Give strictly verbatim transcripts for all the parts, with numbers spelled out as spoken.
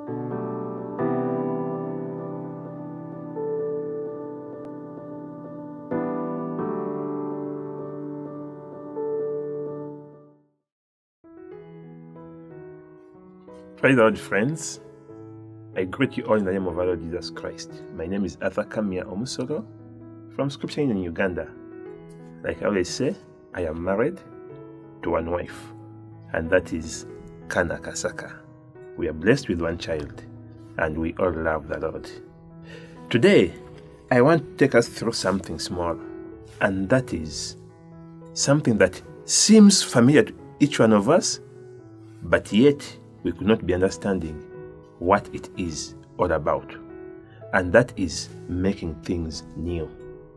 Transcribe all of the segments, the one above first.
Praise the Lord, friends. I greet you all in the name of our Lord Jesus Christ. My name is Arthur Kamia Omusoro from Scripture in Uganda. Like I always say, I am married to one wife, and that is Kana Kasaka. We are blessed with one child, and we all love the Lord. Today, I want to take us through something small, and that is something that seems familiar to each one of us, but yet we could not be understanding what it is all about. And that is making things new.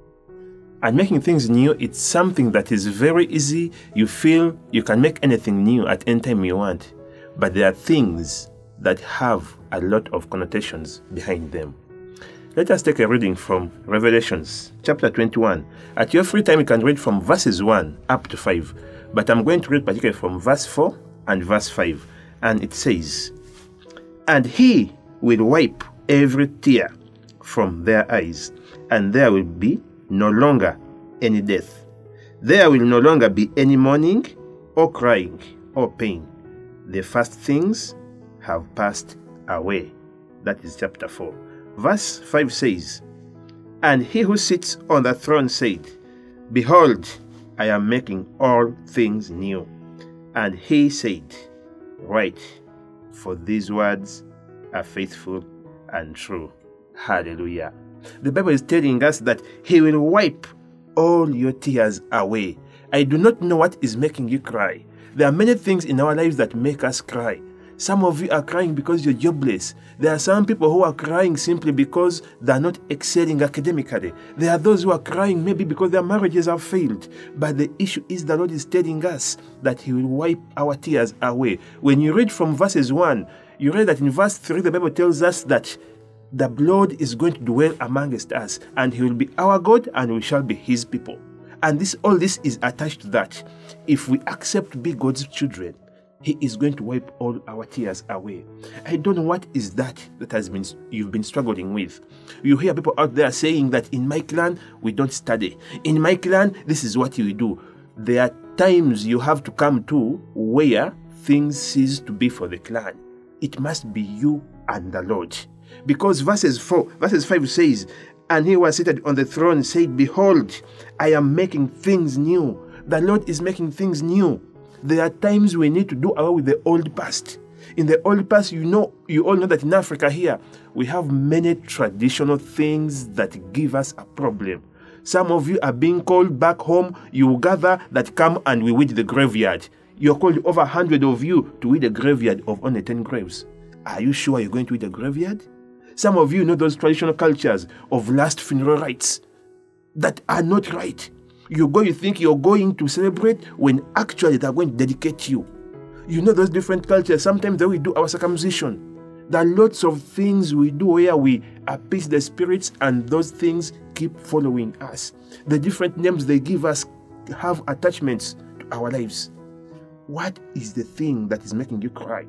And making things new, it's something that is very easy. You feel you can make anything new at any time you want. But there are things that have a lot of connotations behind them. Let us take a reading from Revelations chapter twenty-one. At your free time, you can read from verses one up to five. But I'm going to read particularly from verse four and verse five. And it says, "And he will wipe every tear from their eyes, and there will be no longer any death. There will no longer be any mourning, or crying, or pain. The first things have passed away." That is chapter four. Verse five says, "And he who sits on the throne said, Behold, I am making all things new. And he said, Write, for these words are faithful and true." Hallelujah. The Bible is telling us that he will wipe all your tears away. I do not know what is making you cry. There are many things in our lives that make us cry. Some of you are crying because you're jobless. There are some people who are crying simply because they're not excelling academically. There are those who are crying maybe because their marriages have failed. But the issue is the Lord is telling us that he will wipe our tears away. When you read from verses one, you read that in verse three, the Bible tells us that the Lord is going to dwell amongst us, and he will be our God, and we shall be his people. And this, all this is attached to that. If we accept to be God's children, he is going to wipe all our tears away. I don't know what is that that has been you've been struggling with. You hear people out there saying that in my clan, we don't study. In my clan, this is what we do. There are times you have to come to where things cease to be for the clan. It must be you and the Lord. Because verses four, verses five says, "And he was seated on the throne said, Behold, I am making things new." The Lord is making things new. There are times we need to do away with the old past. In the old past, you know, you all know that in Africa here, we have many traditional things that give us a problem. Some of you are being called back home. You gather that come and we weed the graveyard. You're called over a hundred of you to weed a graveyard of only ten graves. Are you sure you're going to weed a graveyard? Some of you know those traditional cultures of last funeral rites that are not right. You go, you think you're going to celebrate when actually they're going to dedicate you. You know those different cultures. Sometimes we do our circumcision. There are lots of things we do where we appease the spirits, and those things keep following us. The different names they give us have attachments to our lives. What is the thing that is making you cry?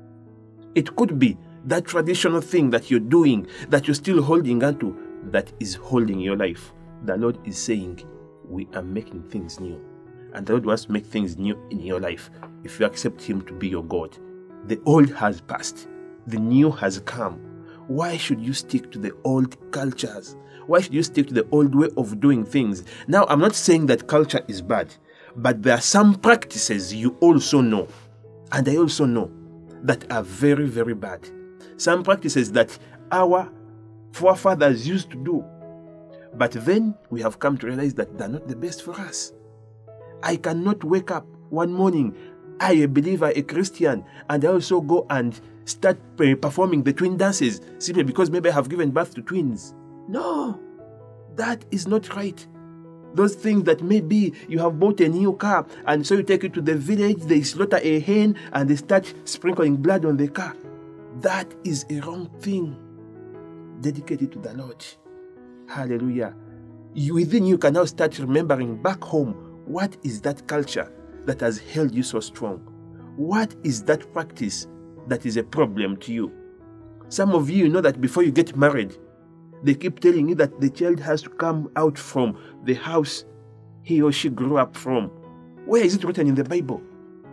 It could be that traditional thing that you're doing, that you're still holding on to, that is holding your life. The Lord is saying, we are making things new. And the Lord wants to make things new in your life if you accept him to be your God. The old has passed. The new has come. Why should you stick to the old cultures? Why should you stick to the old way of doing things? Now, I'm not saying that culture is bad, but there are some practices you also know, and I also know, that are very, very bad. Some practices that our forefathers used to do. But then we have come to realize that they're not the best for us. I cannot wake up one morning, I a believer, a Christian, and I also go and start performing the twin dances simply because maybe I have given birth to twins. No, that is not right. Those things that maybe you have bought a new car and so you take it to the village, they slaughter a hen and they start sprinkling blood on the car. That is a wrong thing. Dedicate it to the Lord. Hallelujah. You, within you can now start remembering back home, what is that culture that has held you so strong? What is that practice that is a problem to you? Some of you know that before you get married, they keep telling you that the child has to come out from the house he or she grew up from. Where is it written in the Bible?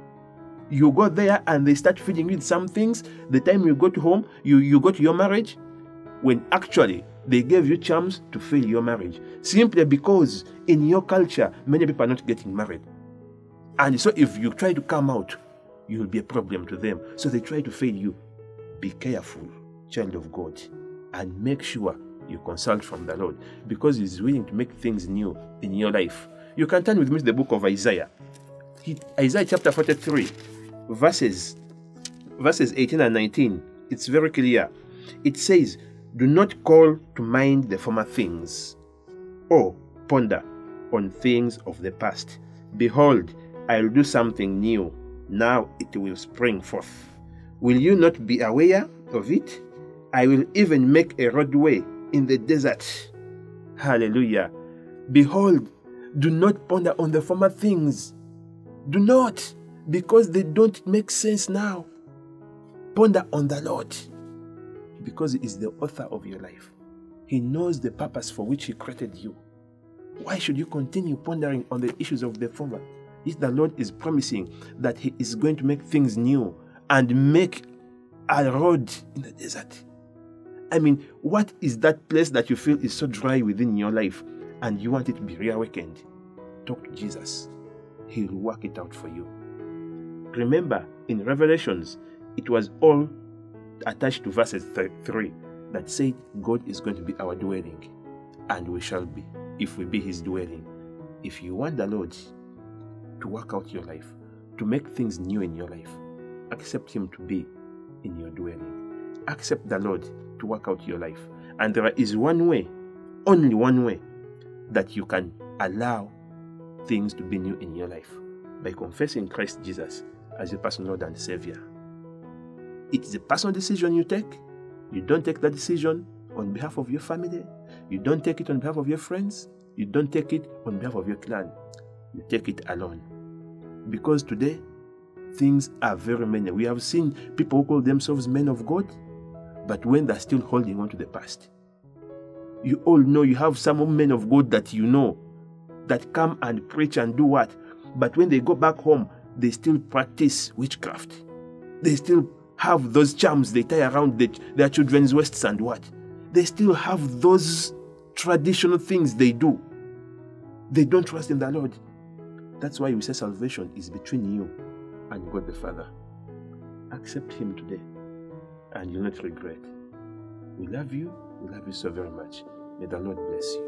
You go there and they start feeding you some things. The time you go to home, you, you go to your marriage, when actually they gave you charms to fail your marriage. Simply because in your culture, many people are not getting married. And so if you try to come out, you will be a problem to them. So they try to fail you. Be careful, child of God, and make sure you consult from the Lord, because He's willing to make things new in your life. You can turn with me to the book of Isaiah. He, Isaiah chapter forty-three, verses, verses eighteen and nineteen. It's very clear. It says, do not call to mind the former things, or ponder on things of the past. Behold, I will do something new. Now it will spring forth. Will you not be aware of it? I will even make a roadway in the desert. Hallelujah. Behold, do not ponder on the former things. Do not, because they don't make sense now. Ponder on the Lord, because He is the author of your life. He knows the purpose for which He created you. Why should you continue pondering on the issues of the former? If the Lord is promising that He is going to make things new and make a road in the desert. I mean, what is that place that you feel is so dry within your life and you want it to be reawakened? Talk to Jesus. He will work it out for you. Remember, in Revelations, it was all attached to verses three that said God is going to be our dwelling, and we shall be, if we be His dwelling. If you want the Lord to work out your life, to make things new in your life, accept Him to be in your dwelling. Accept the Lord to work out your life. And there is one way, only one way, that you can allow things to be new in your life: by confessing Christ Jesus as your personal Lord and Savior. It is a personal decision you take. You don't take that decision on behalf of your family. You don't take it on behalf of your friends. You don't take it on behalf of your clan. You take it alone. Because today, things are very many. We have seen people who call themselves men of God, but when they're still holding on to the past. You all know, you have some men of God that you know that come and preach and do what? But when they go back home, they still practice witchcraft. They still have those charms they tie around the, their children's waists and what? They still have those traditional things they do. They don't trust in the Lord. That's why we say salvation is between you and God the Father. Accept Him today, and you'll not regret. We love you. We love you so very much. May the Lord bless you.